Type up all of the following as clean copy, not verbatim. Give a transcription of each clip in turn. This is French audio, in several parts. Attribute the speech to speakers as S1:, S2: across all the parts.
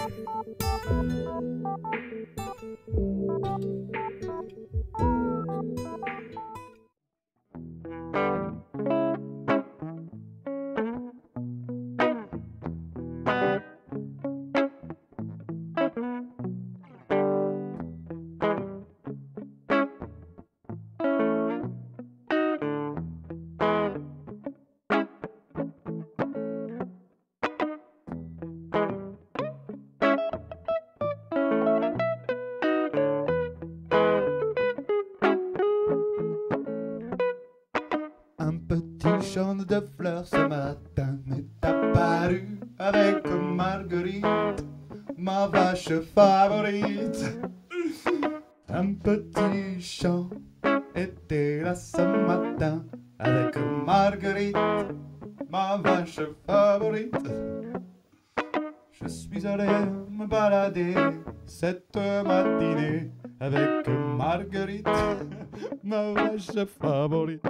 S1: Un petit champ de fleurs ce matin m'est apparu avec Marguerite, ma vache favorite. Un petit champ était là ce matin avec Marguerite, ma vache favorite. Je suis allé me balader cette matinée avec Marguerite, ma vache favorite.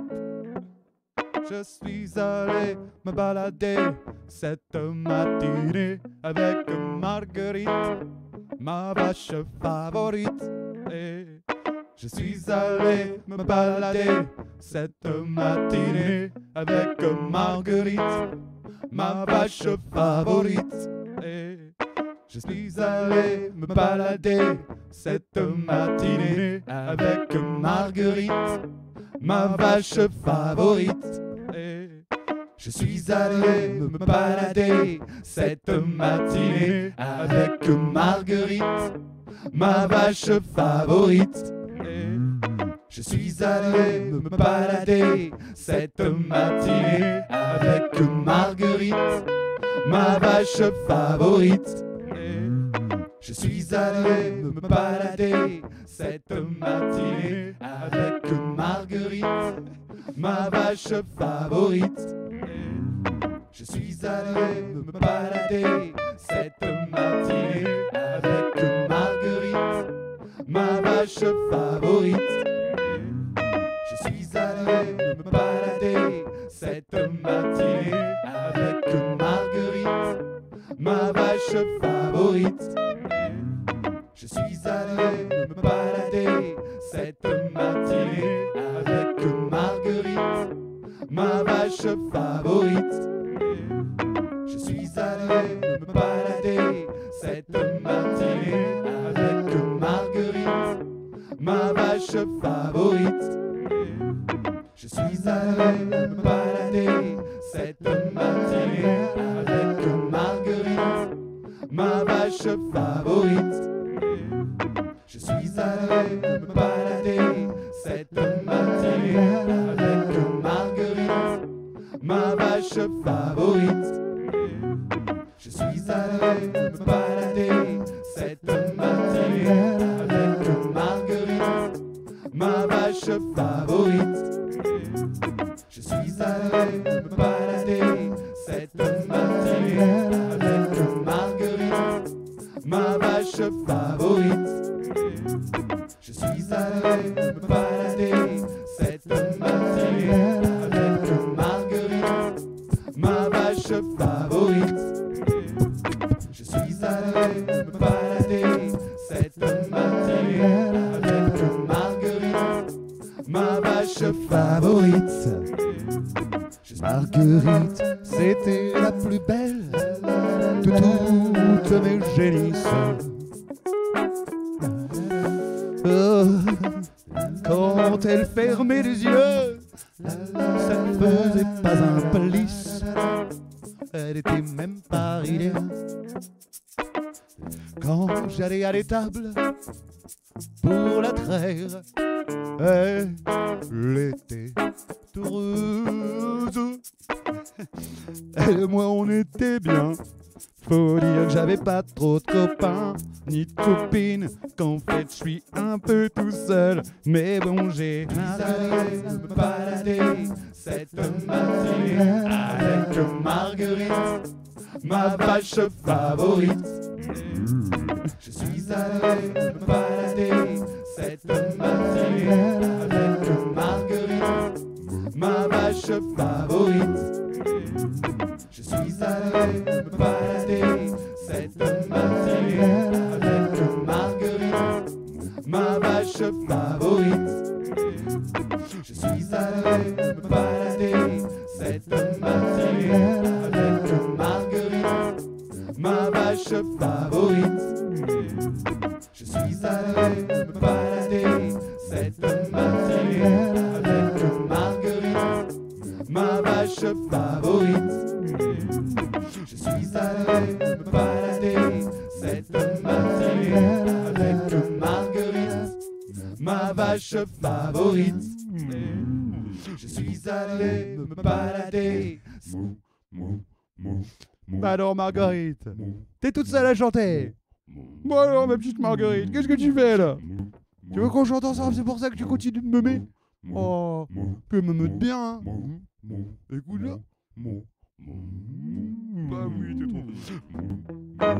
S1: Je suis allé me balader cette matinée avec Marguerite, ma vache favorite. Et je suis allé me balader cette matinée avec Marguerite, ma vache favorite. Et je suis allé me balader cette matinée avec Marguerite, ma vache favorite. Et je suis allé me balader cette matinée avec Marguerite, ma vache favorite. Et je suis allé me balader cette matinée avec Marguerite, ma vache favorite. Et je suis allé me balader cette matinée avec Marguerite, ma vache favorite. Je suis allé me balader cette matinée avec Marguerite, ma vache favorite. Je suis allé me balader cette matinée avec Marguerite, ma vache favorite. Je suis allé me balader cette matinée avec Marguerite, ma vache favorite. Je suis allé me balader cette matinée avec Marguerite, ma vache favorite. Je suis allé me balader cette matinée avec Marguerite, ma vache favorite. Je suis allé me balader cette matinée avec Marguerite, ma vache favorite. Je suis allé me balader cette matinée avec Marguerite, ma vache favorite. Je suis allé me balader cette matinée avec Marguerite, ma vache favorite. Je suis allé me balader cette matinée avec Marguerite, ma vache favorite. Je suis allé me balader cette matinée avec Marguerite, ma vache favorite. Marguerite, c'était la plus belle de toutes mes génisses. Oh, quand elle fermait les yeux, ça ne faisait pas un plis. Elle était même pas ridée. Quand j'allais à l'étable pour la traire, elle était tout rose. Elle et moi on était bien. Faut dire que j'avais pas trop de copains ni de copines, qu'en fait je suis un peu tout seul. Mais bon, j'ai allé me balader cette matinée avec Marguerite, ma vache favorite. Je suis allé me balader cette matinée avec Marguerite, ma vache favorite. Je suis allé me balader cette matinée ma vache favorite. Je suis allé me balader cette matinée avec Marguerite, ma vache favorite. Je suis allé me balader cette matinée avec Marguerite, ma vache favorite. Je suis allé me balader. Alors Marguerite, t'es toute seule à chanter? Bon alors ma petite Marguerite, qu'est-ce que tu fais là? Tu veux qu'on chante ensemble, c'est pour ça que tu continues de me mettre? Oh, tu me meutes bien, hein? Écoute là. Bah oui, t'es trop...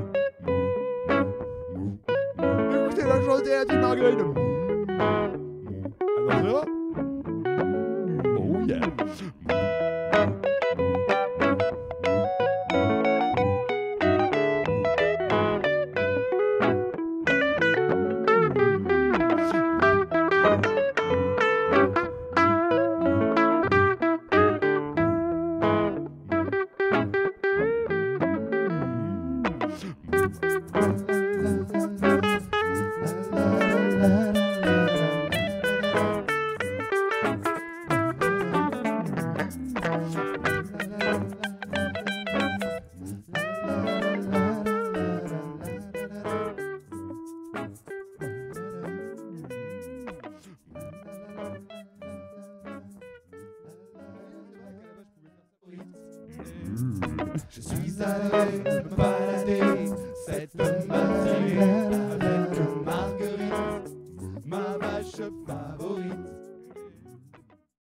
S1: Écoutez la chanter la petite Marguerite. Alors ça va? Oh yeah. Je suis allé me balader cette matinée avec Marguerite, ma vache favorite.